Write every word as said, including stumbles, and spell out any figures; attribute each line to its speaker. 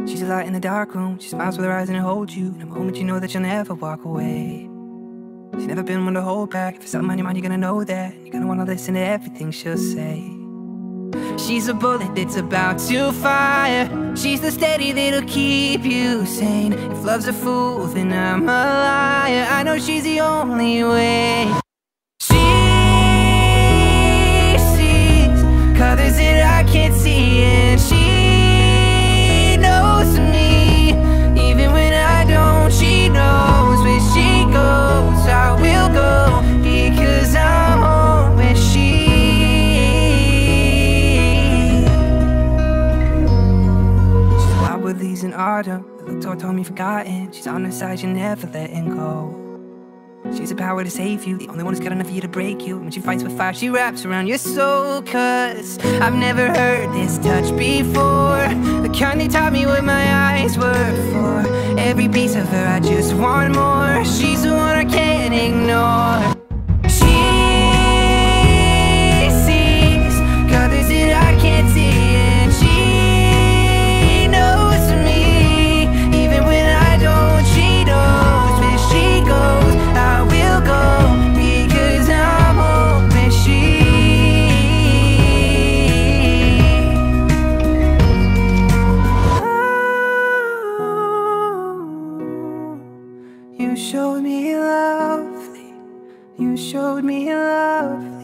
Speaker 1: She's a light in the dark room. She smiles with her eyes and holds you. In a moment you know that you'll never walk away. She's never been one to hold back. If there's something on your mind, you're gonna know that. You're gonna wanna listen to everything she'll say. She's a bullet that's about to fire. She's the steady that'll keep you sane. If love's a fool, then I'm a liar. I know she's the only way. She sees colors that I can't see, and she knows me. Even when I don't, she knows where she goes. I will go, because I'm home where she. She's wild with leaves in autumn. The look toward home you've forgotten. She's on her side, you're never letting go. She's the power to save you, the only one who's got enough for you to break you. When she fights with fire, she wraps around your soul. Cause I've never heard this touch before, the kind that taught me what my eyes were for. Every piece of her, I just want more. She's the one I can't ignore. She sees colors that I can't see, and she knows me. Even when I don't, she knows where she goes. I will go, because I'm home where she. Oh, you showed me lovely. You showed me love.